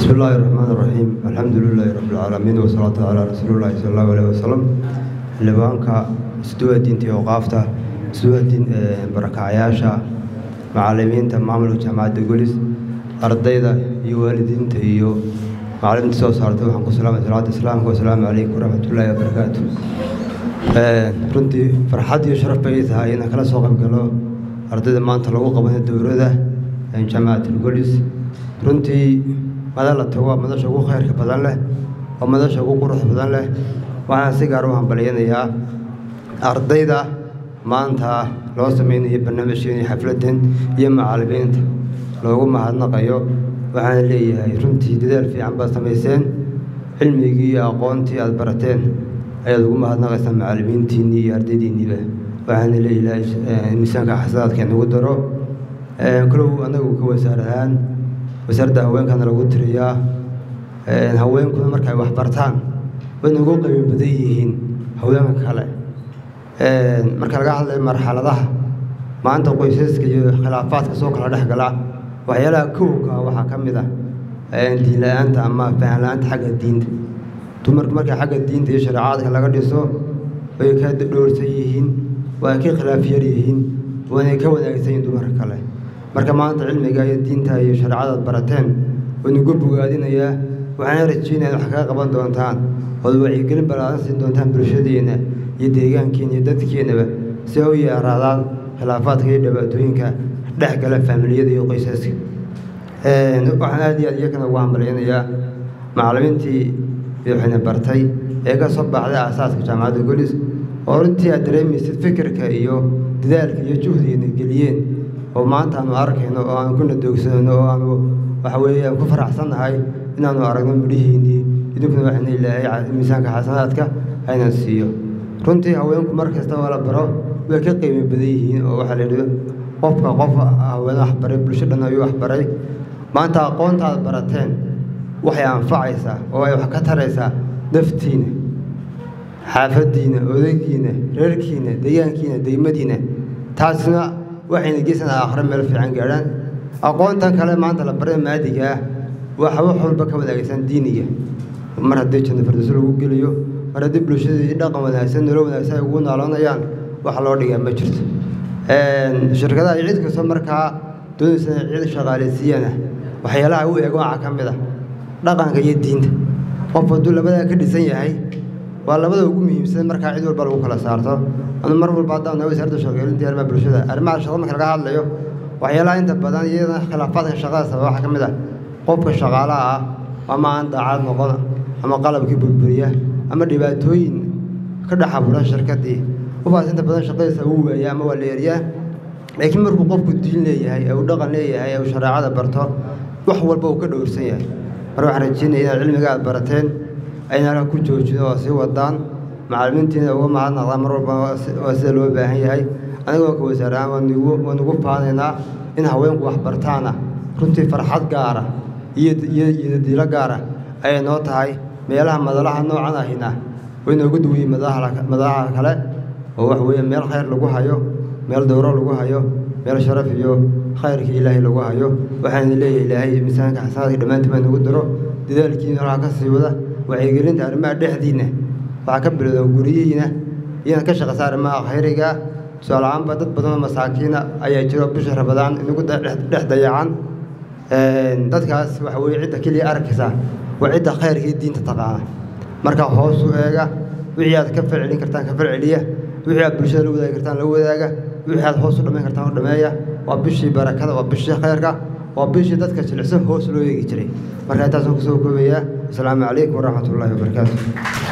بسم الله الرحمن الرحيم الحمد لله رب العالمين والصلاة على رسول الله صلى الله عليه وسلم لبانك استوى دينتي وقافته استوى دين بركة عياشة معلمين تمام جامعة دجوليس أرضيدا يوالدين تيو معلمين سو صارتوا وحنقول السلام والسلام عليكم ورحمة الله وبركاته. runtii farxad iyo sharaf bay tahay in kala soo qayb galo ardayda maanta lagu qabanay dowladda jaamacada Golis runtii madal tawa madasha ugu khayrka badan leh oo madasha ugu quruxda badan leh waxaan si gaar ah u hambalyeeyaa ardayda maanta loo sameeyay barnaamijyada xafladan iyo macallimiinta loogu mahadnaqayo waxaan leeyahay runtii dadaal fiican baad sameyseen cilmigii iyo aqoontii aad barateen ayaad ugu mahadnaqaysaa macallimiintiinii iyo ardaydiinniiba waxaan leeyahay miisaanka xasanaadka nagu daro kalow anagu ka wasaarahaan wasaaradda haweenkana lagu tiriyaa haweenkuna markay wax bartaan way nagu qiimo badan yihiin haweenka kale marka laga hadlayo marxaladaha maanta qoysaska iyo khilaafaadka soo kala dhex gala waxyaalaha kowka waxaa ka mid ah diin la'aanta ama faham la'aanta xagga diinta dumarku markay xagga diinta iyo shariicada laga dhiso way ka dhowrsan yihiin waa ka khilaaf yar yihiin waana ka wanaagsan yihiin dumarka kale marka maanta cilmiga iyo diinta iyo shariicada barateen waynu ugu bogaadinayaa waxaan rajaynayaa wax ka qaban doontaan oo wacyigelin balaaran siin doontaan bulshadeena iyo deegaankeena iyo dadkeenaba si ay u yaraadaan khilaafaadka iyo dhibaatooyinka dhex gala familiyada iyo qoysaska waxaan aad iyo aad iyagana ugu hambaleynayaa macallimiintii waxayna bartay ee ka soo baxday aasaaska jaamacadda Golis oo runtii aad dareemaysid fikirka iyo dadaalka iyo juhdiga geliyeen oo maanta aanu arkayno oo aan ku nadoogsanno oo aanu waxa weeyaan ku faraxsanahay inaanu aragno midhihiinii idinkuna waxaan ilaahay miisaanka xasanaadka ayna siiyo runtii haweenku markasta wala baro way ka qiimo badan yihiin oo waxa la yiraahdo qofka haween wax baray bulshada dhan ayuu wax baray maanta aqoontaad barateen waxay anfacaysaa oo ay wax ka taraysaa naftiina xaafadiina odaygiina reerkiina deegaankiina deymadiina taasna waxayna geesanaa aakhira meel fiican gaadhaan aqoontan kale maanta la baray maadiga waxa wax walba ka wadaagsan diiniga mar haddii janno fardiso lagu geliyo mar haddii bulshada dhaqan wanaagsan nolol wanaagsan ugu noolaanayaan wax loo dhigaa ma jirto shirkadaha cid kasta markaa doonaysa cid shaqaaleysiiyana waxyaalaha u eego waxa ka mid ah dhaqanka iyo diinta qof hadduu labada ka dhisan yahay waa labada ugu muhiimsan markaa cid walba lagu kala saarto ama mar walba haddaan wasaaradda shaqaaleynta arrimaha bulshada arrimaha shaqada marka laga hadlayo waxyaalaha inta badan iyada khilaafaadka shaqada sababa waxaa ka mid ah qofka shaqaalaha ah ama aan daacad noqon ama qalabkii burburiya ama dhibaatooyin ka dhex abuura shirkadii qofkaas inta badan shaqadiisa uu waaya ama waa la yaryaa laakiin markuu qofku diin leeyahay uu dhaqan leeyahay uu shariicada barto wax walba uu ka dhowrsan yahay mar waxaan rajaynayaa inaad cilmiga aad barateen ayna ku joojino oo sii wadaan macallimiintiina uga mahadnaqdaan mar walba waa sida loo baahan yahay anigoo ka wasaarahaan waan ugu faanaynaa in haweenku wax bartaana runtii farxad gaara iyo diilo gaara ayay noo tahay meelaha madalaha noocan ahina way noogu duwayeen madaxa kale oo wax weeye meel khayr lagu hayo meel dowro lagu hayo meel sharaf iyo khayrka ilaahay lagu hayo waxaan leeyahay ilaahay miisaanka xasanaadka dhamaantii baa nagu daro dadaalkiina waxa ka sii wada wacyigelinta arrimaha dhexdiina waxa ka bilowda guriyihiina iyo ka shaqeysa arrimaha khayriga su'aalaanba dad badan oo masaakiina ayaa jiro bisha Ramadaan inagu dhex dayacan dadkaas waxa weeye cidda kaliya arkaysa waa cidda khayrka iyo diinta taqaana marka hoos u eega wixii aad ka falcelin kartaan ka falceliya wixii aad bulshada la wadaagi kartaan la wadaaga wixii aad hoos u dhameyn kartaan u dhameeya waa bishii barakada waa bishii khayrka waa bishii dadka jilicsan hoos loo eegi jiray marka intaas aan ku soo koobayaa assalaamu calaykum waraxmatullaahi wabarakaatuh